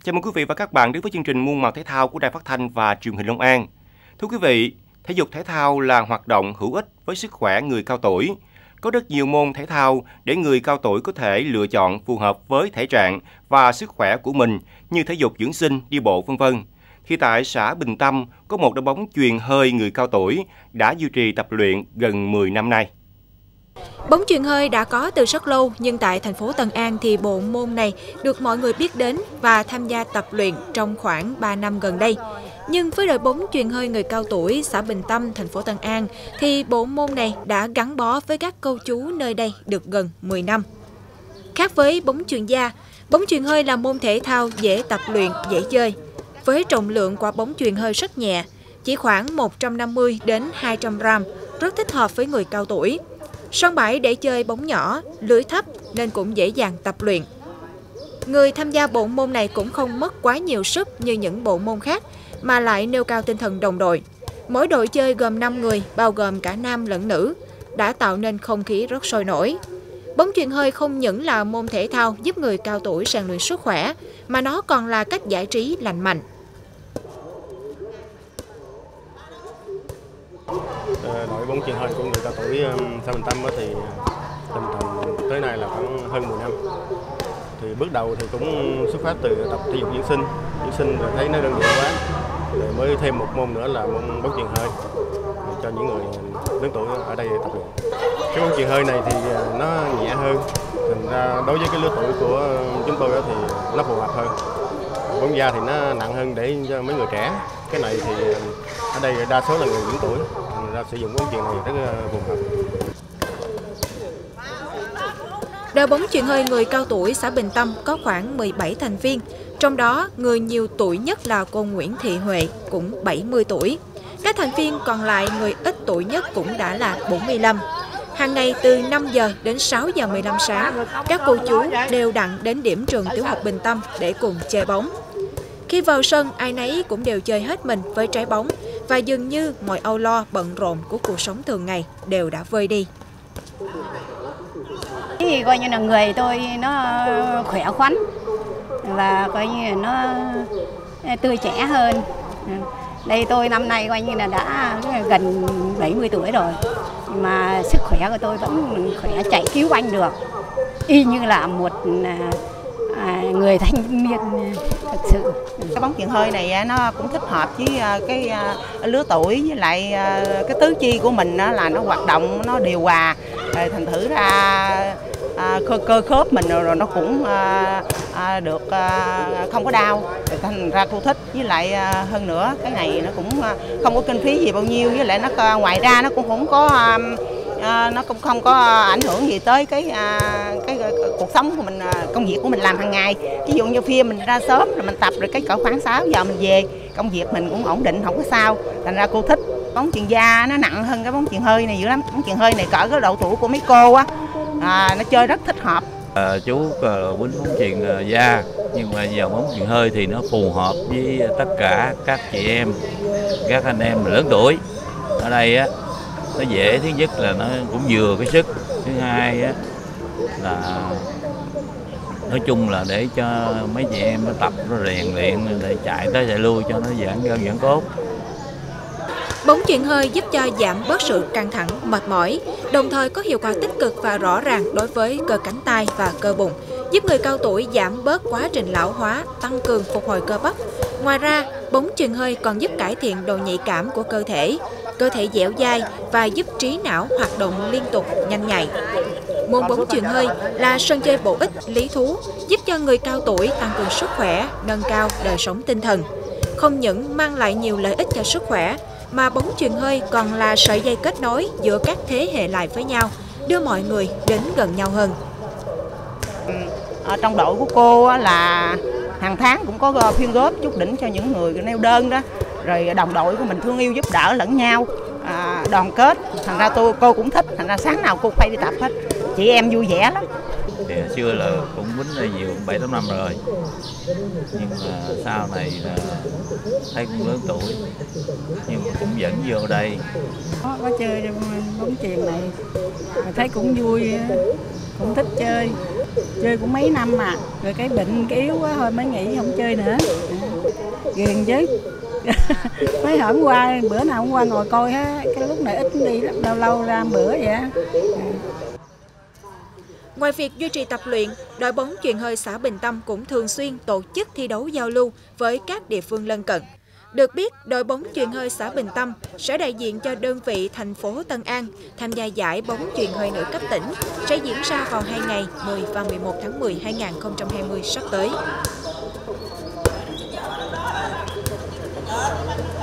Chào mừng quý vị và các bạn đến với chương trình Muôn màu thể thao của Đài Phát thanh và Truyền hình Long An. Thưa quý vị, thể dục thể thao là hoạt động hữu ích với sức khỏe người cao tuổi. Có rất nhiều môn thể thao để người cao tuổi có thể lựa chọn phù hợp với thể trạng và sức khỏe của mình như thể dục dưỡng sinh, đi bộ v.v. Thì tại xã Bình Tâm có một đội bóng chuyền hơi người cao tuổi đã duy trì tập luyện gần 10 năm nay. Bóng chuyền hơi đã có từ rất lâu, nhưng tại thành phố Tân An thì bộ môn này được mọi người biết đến và tham gia tập luyện trong khoảng 3 năm gần đây. Nhưng với đội bóng chuyền hơi người cao tuổi xã Bình Tâm, thành phố Tân An thì bộ môn này đã gắn bó với các cô chú nơi đây được gần 10 năm. Khác với bóng chuyền da, bóng chuyền hơi là môn thể thao dễ tập luyện, dễ chơi. Với trọng lượng quả bóng chuyền hơi rất nhẹ, chỉ khoảng 150 đến 200 gram, rất thích hợp với người cao tuổi. Sân bãi để chơi bóng nhỏ, lưới thấp nên cũng dễ dàng tập luyện. Người tham gia bộ môn này cũng không mất quá nhiều sức như những bộ môn khác, mà lại nêu cao tinh thần đồng đội. Mỗi đội chơi gồm 5 người, bao gồm cả nam lẫn nữ, đã tạo nên không khí rất sôi nổi. Bóng chuyền hơi không những là môn thể thao giúp người cao tuổi rèn luyện sức khỏe, mà nó còn là cách giải trí lành mạnh. Đội bóng chuyền hơi của người cao tuổi xã Bình Tâm thì hình thành tới nay là khoảng hơn 10 năm. Thì bước đầu thì cũng xuất phát từ tập thể dục dưỡng sinh rồi thấy nó đơn giản quá, rồi mới thêm một môn nữa là môn bóng chuyền hơi cho những người lớn tuổi ở đây tập luyện. Cái bóng chuyền hơi này thì nó nhẹ hơn, thành ra đối với cái lứa tuổi của chúng tôi thì nó phù hợp hơn. Bóng da thì nó nặng hơn để cho mấy người trẻ. Cái này thì ở đây đa số là người lớn tuổi, thành ra sử dụng bóng chuyền này rất phù hợp. Đội bóng chuyền hơi người cao tuổi xã Bình Tâm có khoảng 17 thành viên, trong đó người nhiều tuổi nhất là cô Nguyễn Thị Huệ, cũng 70 tuổi. Các thành viên còn lại người ít tuổi nhất cũng đã là 45. Hàng ngày từ 5 giờ đến 6 giờ 15 sáng, các cô chú đều đặn đến điểm trường tiểu học Bình Tâm để cùng chơi bóng. Khi vào sân, ai nấy cũng đều chơi hết mình với trái bóng và dường như mọi âu lo bận rộn của cuộc sống thường ngày đều đã vơi đi. Thì coi như là người tôi nó khỏe khoắn và coi như là nó tươi trẻ hơn. Đây tôi năm nay coi như là đã gần 70 tuổi rồi, mà sức khỏe của tôi vẫn khỏe, chạy cứu banh được, y như là một người thanh niên thực sự. Cái bóng chuyền hơi này nó cũng thích hợp với cái lứa tuổi, với lại cái tứ chi của mình là nó hoạt động, nó điều hòa, rồi thành thử ra cơ khớp mình rồi nó cũng được không có đau, thành ra cô thích. Với lại hơn nữa cái này nó cũng không có kinh phí gì bao nhiêu, với lại nó ngoài ra nó cũng không có nó cũng không có ảnh hưởng gì tới cái cuộc sống của mình, công việc của mình làm hàng ngày. Ví dụ như phim mình ra sớm rồi mình tập, rồi cái cỡ khoảng 6 giờ mình về, công việc mình cũng ổn định, không có sao. Thành ra cô thích. Bóng chuyền da nó nặng hơn cái bóng chuyền hơi này dữ lắm. Bóng chuyền hơi này cỡ cái độ tuổi của mấy cô á, nó chơi rất thích hợp. Chú quýnh bóng chuyền da, nhưng mà giờ bóng chuyền hơi thì nó phù hợp với tất cả các chị em, các anh em lớn tuổi. Ở đây á, nó dễ, thứ nhất là nó cũng vừa cái sức, thứ hai á là nói chung là để cho mấy chị em nó tập, nó rèn luyện để chạy tới chạy lui cho nó giãn gân giãn cốt. Bóng chuyền hơi giúp cho giảm bớt sự căng thẳng, mệt mỏi, đồng thời có hiệu quả tích cực và rõ ràng đối với cơ cánh tay và cơ bụng, giúp người cao tuổi giảm bớt quá trình lão hóa, tăng cường phục hồi cơ bắp. Ngoài ra, bóng chuyền hơi còn giúp cải thiện độ nhạy cảm của cơ thể dẻo dai và giúp trí não hoạt động liên tục, nhanh nhạy. Môn bóng chuyền hơi là sân chơi bổ ích, lý thú, giúp cho người cao tuổi tăng cường sức khỏe, nâng cao đời sống tinh thần. Không những mang lại nhiều lợi ích cho sức khỏe, mà bóng chuyền hơi còn là sợi dây kết nối giữa các thế hệ lại với nhau, đưa mọi người đến gần nhau hơn. Ở trong đội của cô là hàng tháng cũng có phiên góp chút đỉnh cho những người neo đơn đó, rồi đồng đội của mình thương yêu giúp đỡ lẫn nhau, đoàn kết. Thành ra cô cũng thích, thành ra sáng nào cô phải đi tập hết. Chị em vui vẻ lắm. Thì xưa là cũng quýnh đây nhiều 7-8 năm rồi, nhưng mà sau này là thấy cũng lớn tuổi, nhưng mà cũng vẫn vô đây. Có chơi bóng chuyền này, thấy cũng vui, cũng thích chơi. chơi cũng mấy năm mà, rồi cái bệnh cái yếu quá thôi mới nghỉ không chơi nữa. Ghiền chứ. Mấy hôm qua, bữa nào hôm qua ngồi coi ha, cái lúc này ít đi lắm, lâu lâu ra bữa vậy á. Ngoài việc duy trì tập luyện, đội bóng chuyền hơi xã Bình Tâm cũng thường xuyên tổ chức thi đấu giao lưu với các địa phương lân cận. Được biết, đội bóng chuyền hơi xã Bình Tâm sẽ đại diện cho đơn vị thành phố Tân An tham gia giải bóng chuyền hơi nữ cấp tỉnh sẽ diễn ra vào 2 ngày 10 và 11 tháng 10 2020 sắp tới.